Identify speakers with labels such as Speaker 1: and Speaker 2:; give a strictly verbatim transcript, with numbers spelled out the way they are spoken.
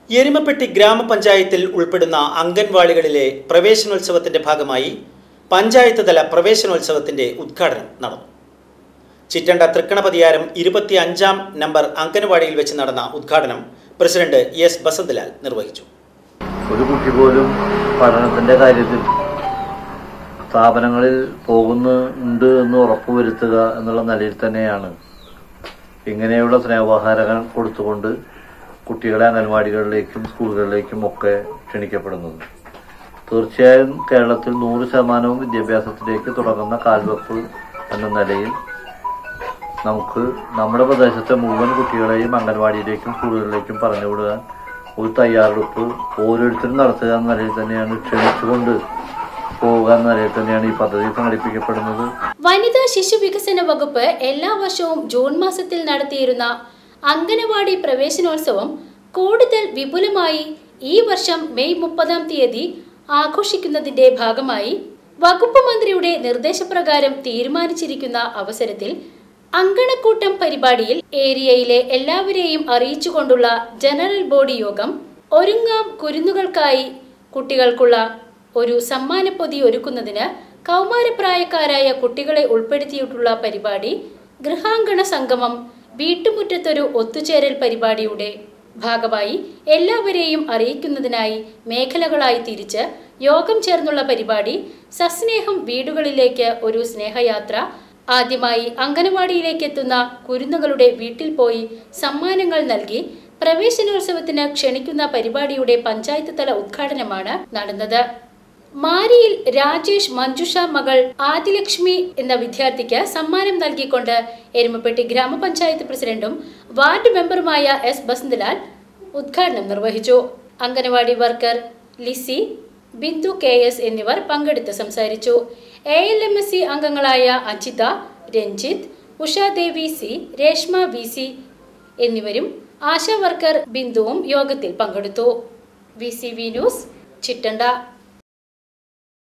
Speaker 1: എരുമപ്പെട്ടി ഗ്രാമപഞ്ചായത്തിൽ ഉൾപ്പെടുന്ന അംഗൻവാടികളിലെ പ്രവേശനോത്സവത്തിന്റെ ഭാഗമായി പഞ്ചായത്ത് തല പ്രവേശനോത്സവത്തിന്റെ ഉദ്ഘാടനം നടന്നു. ചിറ്റണ്ട തൃക്കണപതിയാരം ഇരുപത്തി അഞ്ചാം നമ്പർ അംഗൻവാടിയിൽ വെച്ച് നടന്ന ഉദ്ഘാടനം പ്രസിഡന്റ് എസ് ബസന്തലാൽ നിർവഹിച്ചു.
Speaker 2: ഒരു കുട്ടി പോലും പഠനത്തിന്റെ കാര്യത്തിൽ സ്ഥാപനങ്ങളിൽ പോകുന്നുണ്ട് എന്ന് ഉറപ്പുവരുത്തുക എന്നുള്ള നിലയിൽ തന്നെയാണ് ഇങ്ങനെയുള്ള സ്നേഹോപഹാരങ്ങൾ കൊടുത്തുകൊണ്ട് കുട്ടികളെ അംഗൻവാടികളിലേക്കും സ്കൂളുകളിലേക്കും ഒക്കെ ക്ഷണിക്കപ്പെടുന്നത്. തീർച്ചയായും കേരളത്തിൽ നൂറ് ശതമാനവും വിദ്യാഭ്യാസത്തിലേക്ക് തുടങ്ങുന്ന കാൽവെപ്പ് എന്ന നിലയിൽ നമുക്ക് നമ്മുടെ പ്രദേശത്തെ മുഴുവൻ കുട്ടികളെയും അംഗൻവാടിയിലേക്കും സ്കൂളുകളിലേക്കും പറഞ്ഞുവിടുവാൻ ഒരു തയ്യാറെടുപ്പ് ഓരോരുത്തരും നടത്തുക എന്ന നിലയിൽ തന്നെയാണ് ക്ഷണിച്ചുകൊണ്ട് പോവുക എന്ന നിലയിൽ തന്നെയാണ് ഈ പദ്ധതി സംഘടിപ്പിക്കപ്പെടുന്നത്.
Speaker 3: വനിതാ ശിശു വികസന വകുപ്പ് എല്ലാ വർഷവും ജൂൺ മാസത്തിൽ നടത്തിയിരുന്ന അംഗനവാടി പ്രവേശനോത്സവം കൂടുതൽ വിപുലമായി ഈ വർഷം മെയ് മുപ്പതാം തീയതി ആഘോഷിക്കുന്നതിന്റെ ഭാഗമായി വകുപ്പ് മന്ത്രിയുടെ നിർദ്ദേശപ്രകാരം തീരുമാനിച്ചിരിക്കുന്ന അവസരത്തിൽ അങ്കണക്കൂട്ടം പരിപാടിയിൽ ഏരിയയിലെ എല്ലാവരെയും അറിയിച്ചുകൊണ്ടുള്ള ജനറൽ ബോഡി യോഗം, ഒരുങ്ങാം കുരുന്നുകൾക്കായി കുട്ടികൾക്കുള്ള ഒരു സമ്മാനപ്പൊതി ഒരുക്കുന്നതിന് കൗമാരപ്രായക്കാരായ കുട്ടികളെ ഉൾപ്പെടുത്തിയിട്ടുള്ള പരിപാടി, ഗൃഹാങ്കണ സംഗമം, വീട്ടുമുറ്റത്തൊരു ഒത്തുചേരൽ പരിപാടിയുടെ ഭാഗമായി എല്ലാവരെയും അറിയിക്കുന്നതിനായി മേഖലകളായി തിരിച്ച് യോഗം ചേർന്നുള്ള പരിപാടി, സസ്നേഹം വീടുകളിലേക്ക് ഒരു സ്നേഹയാത്ര, ആദ്യമായി അംഗനവാടിയിലേക്ക് എത്തുന്ന കുരുന്നുകളുടെ വീട്ടിൽ പോയി സമ്മാനങ്ങൾ നൽകി പ്രവേശനോത്സവത്തിന് ക്ഷണിക്കുന്ന പരിപാടിയുടെ പഞ്ചായത്ത് തല ഉദ്ഘാടനമാണ് നടന്നത്. മാരിയിൽ രാജേഷ് മഞ്ജുഷ മകൾ ആദിലക്ഷ്മി എന്ന വിദ്യാർത്ഥിക്ക് സമ്മാനം നൽകിക്കൊണ്ട് എരുമപ്പെട്ടി ഗ്രാമപഞ്ചായത്ത് പ്രസിഡന്റും വാർഡ് മെമ്പറുമായ എസ് ബസന്തലാൽ ഉദ്ഘാടനം നിർവഹിച്ചു. Anganwadi worker Lizy, Bindu K S എന്നിവർ പങ്കെടുത്ത് സംസാരിച്ചു. A L M S C അംഗങ്ങളായ Ajitha, Ranjith, Ushadevi C, Reshma V C എന്നിവരും ആശാ വർക്കർ ബിന്ദുവും യോഗത്തിൽ പങ്കെടുത്തു. V C V news, Chittanda.